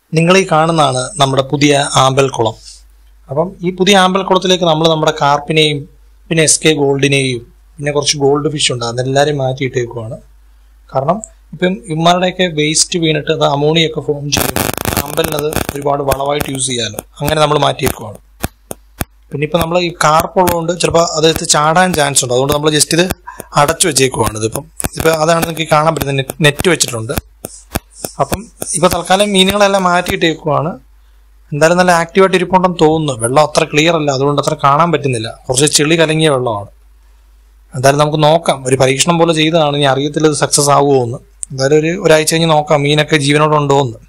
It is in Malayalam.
നിങ്ങൾ ഈ കാണുന്നതാണ് നമ്മുടെ പുതിയ ആമ്പൽക്കുളം. അപ്പം ഈ പുതിയ ആമ്പൽക്കുളത്തിലേക്ക് നമ്മൾ നമ്മുടെ കാർപ്പിനെയും പിന്നെ SK ഗോൾഡിനെയും പിന്നെ കുറച്ച് ഗോൾഡ് ഫിഷ് ഉണ്ട് അതെല്ലാവരും മാറ്റിയിട്ടേക്കുവാണ്. കാരണം ഇപ്പം ഇവന്മാരുടെയൊക്കെ വേസ്റ്റ് വീണിട്ട് അത് അമോണിയൊക്കെ ഫോം ചെയ്യും. ആമ്പലിനത് ഒരുപാട് വളമായിട്ട് യൂസ് ചെയ്യാമല്ലോ, അങ്ങനെ നമ്മൾ മാറ്റിയേക്കുവാണ്. പിന്നെ ഇപ്പം നമ്മൾ ഈ കാർപ്പുള്ളതുകൊണ്ട് ചിലപ്പോൾ അതെടുത്ത് ചാടാൻ ചാൻസ് ഉണ്ട്, അതുകൊണ്ട് നമ്മൾ ജസ്റ്റ് ഇത് അടച്ചു വെച്ചേക്കുവാണ്. ഇതിപ്പം അതാണ് നിങ്ങൾക്ക് കാണാൻ പറ്റുന്നത്, നെറ്റ് വെച്ചിട്ടുണ്ട്. അപ്പം ഇപ്പം തൽക്കാലം മീനുകളെല്ലാം മാറ്റിയിട്ടേക്കുവാണ്. എന്തായാലും നല്ല ആക്റ്റീവായിട്ട് ഇരിപ്പുണ്ടെന്ന് തോന്നുന്നു. വെള്ളം അത്ര ക്ലിയർ അല്ല, അതുകൊണ്ട് അത്ര കാണാൻ പറ്റുന്നില്ല, കുറച്ച് ചെളി കലങ്ങിയ വെള്ളമാണ്. എന്തായാലും നമുക്ക് നോക്കാം, ഒരു പരീക്ഷണം പോലെ ചെയ്തതാണ്. ഇനി അറിയത്തില്ല ഇത് സക്സസ് ആവുമോ എന്ന്. എന്തായാലും ഒരാഴ്ച കഴിഞ്ഞ് നോക്കാം മീനൊക്കെ ജീവനോടെ ഉണ്ടോ എന്ന്.